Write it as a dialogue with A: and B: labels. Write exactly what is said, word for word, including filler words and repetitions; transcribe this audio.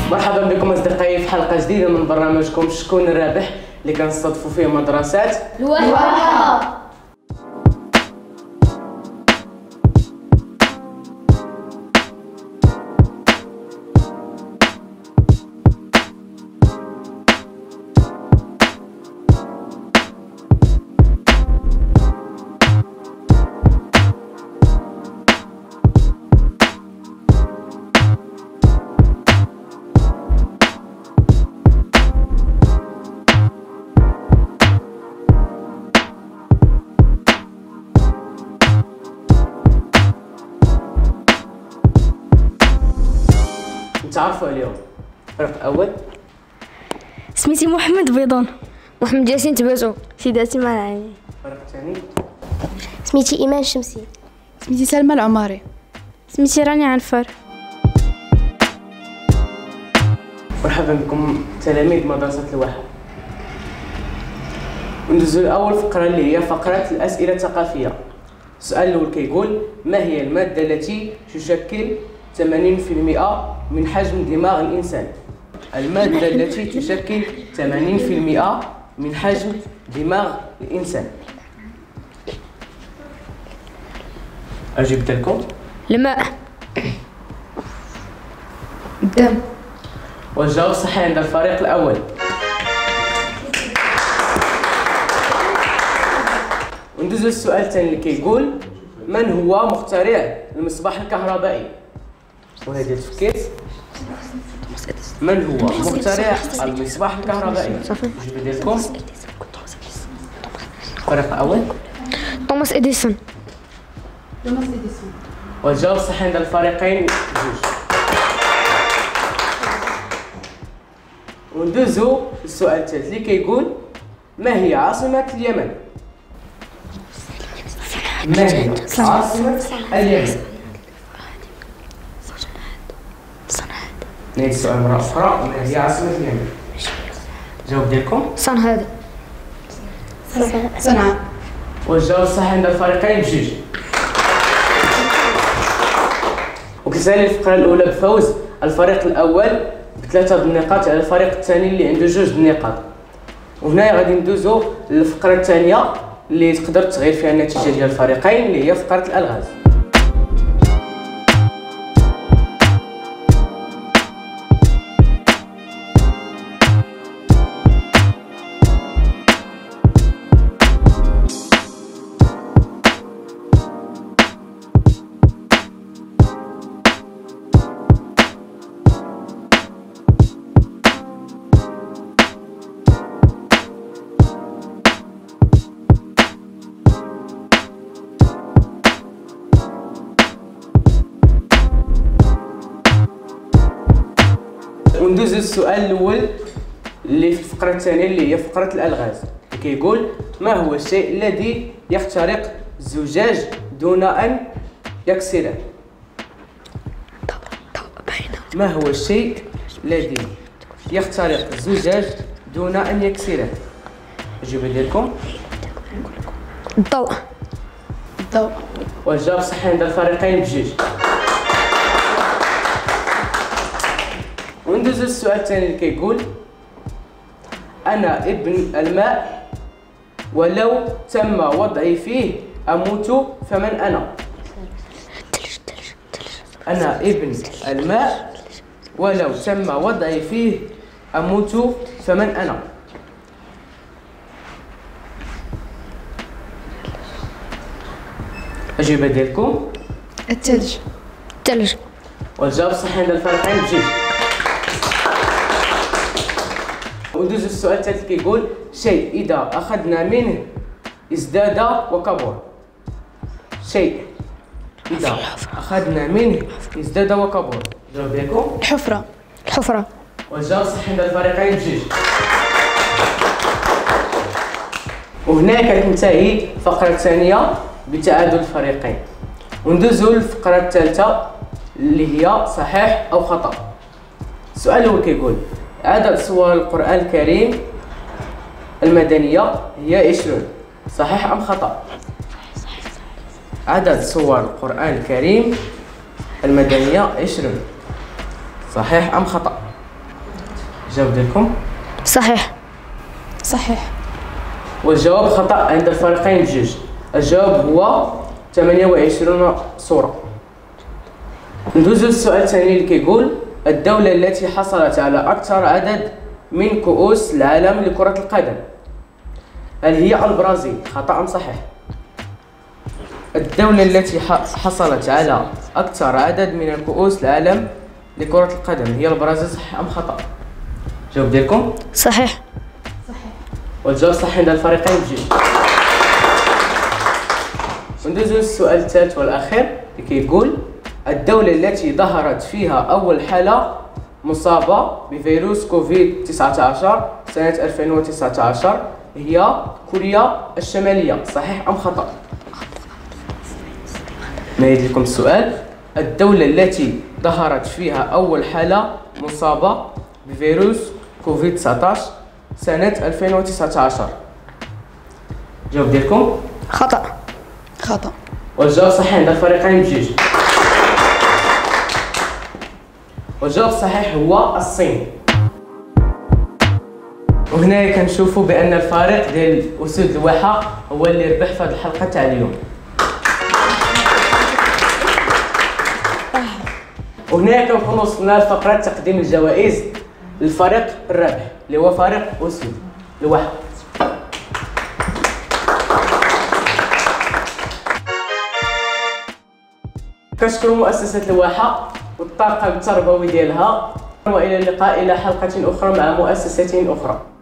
A: مرحبا بكم اصدقائي في حلقه جديده من برنامجكم شكون الرابح اللي كنستضيفوا فيه مدرسات
B: الواحة.
A: نتعرفوا اليوم. الفريق الاول
C: سميتي محمد بيضون.
B: محمد ياسين تبازو.
C: سيداتي مرعاني.
A: الفريق الثاني
D: سميتي إيمان الشمسي.
E: سميتي سلمى العماري.
C: سميتي راني عنفر.
A: مرحبا بكم تلاميذ مدرسة الواحة. ندوزو لأول فقرة اللي هي فقرة الأسئلة الثقافية. السؤال الأول كيقول: ما هي المادة التي تشكل ثمانين بالمئة من حجم دماغ الإنسان؟ المادة التي تشكل ثمانين بالمئة من حجم دماغ الإنسان. أجبت لكم؟
B: الماء.
E: الدم.
A: والجواب صحيح عند الفريق الأول. وندوزو للسؤال الثاني اللي كيقول: من هو مخترع المصباح الكهربائي؟ وهذا ديال التفكير. من هو مخترع المصباح الكهربائي؟ الإجابة ديالكم؟ الفريق الأول.
B: توماس إديسون.
A: والجواب صحيح عند الفريقين جوج. وندوزو للسؤال الثالث اللي كيقول: ما هي عاصمة اليمن؟ ما هي عاصمة اليمن؟ نعيد السؤال مرة أخرى: ما هي عاصمة اليمن؟ الجواب ديالكم؟
B: صنعاء.
E: صنعاء.
A: والجواب صحيح عند الفريقين بجوج. وكتسالي الفقرة الأولى بفوز الفريق الأول بثلاثة النقاط على الفريق الثاني اللي عنده جوج النقاط. وهنا غادي ندوزو للفقرة الثانية اللي تقدر تغير فيها النتيجة ديال الفريقين اللي هي فقرة الألغاز. وندوز للسؤال الاول اللي في الفقره الثانيه اللي هي فقره الالغاز. كيقول: ما هو الشيء الذي يخترق الزجاج دون ان يكسره؟ ما هو الشيء الذي يخترق الزجاج دون ان يكسره؟ الإجابة ديالكم؟
B: الضوء.
E: الضوء.
A: والجواب صحيح عند الفريقين بجوج. وندوز للسؤال الثاني اللي كيقول: أنا ابن الماء ولو تم وضعي فيه أموت فمن أنا؟ أنا ابن الماء ولو تم وضعي فيه أموت فمن أنا؟ الإجابة ديالكم؟
E: الثلج.
B: الثلج.
A: والجواب صحيح عند الفريقين بجوج. وندوز السؤال الثالث كيقول: شيء إذا أخذنا منه ازداد وكبر. شيء إذا أخذنا منه ازداد وكبر. الجواب ديالكم؟
E: الحفرة.
B: الحفرة.
A: والجواب صحيح عند الفريقين بجوج. وهنا كتنتهي الفقرة الثانية بتعادل الفريقين. وندوزو للفقرة الثالثة اللي هي صحيح أو خطأ. السؤال هو كيقول: عدد سور القرآن الكريم المدنية هي عشرون، صحيح أم خطأ؟ عدد سور القرآن الكريم المدنية عشرون، صحيح أم خطأ؟ الجواب ديالكم
B: صحيح.
E: صحيح.
A: والجواب خطأ عند الفريقين بجوج. الجواب هو ثمانية وعشرين صورة. ندوزو للسؤال الثاني اللي كيقول الدولة التي حصلت على أكثر عدد من كؤوس العالم لكرة القدم، هل هي البرازيل؟ خطأ أم صحيح؟ الدولة التي حصلت على أكثر عدد من الكؤوس العالم لكرة القدم هي البرازيل، صحيح أم خطأ؟ الجواب ديالكم
B: صحيح.
A: والجواب صحيح عند الفريقين بجوج. وندوزو للسؤال الثالث والأخير اللي كيقول الدولة التي ظهرت فيها أول حالة مصابة بفيروس كوفيد تسعة عشر سنة ألفين وتسعة عشر هي كوريا الشمالية، صحيح أم خطأ؟ نعيد لكم السؤال. الدولة التي ظهرت فيها أول حالة مصابة بفيروس كوفيد تسعة عشر سنة ألفين وتسعة عشر، الجواب ديالكم
B: خطأ.
E: خطأ.
A: والجواب صحيح عند الفريقين بجوج. والجواب الصحيح هو الصين. وهنا كنشوفوا بان الفريق ديال اسود الواحه هو اللي ربح في هذه الحلقه تاع اليوم. وهنا كنكون وصلنا لفقره تقديم الجوائز للفريق الرابح اللي هو فريق اسود الواحه. كنشكر مؤسسة الواحة والطاقم التربوي ديالها، والى اللقاء الى حلقة اخرى مع مؤسسة اخرى.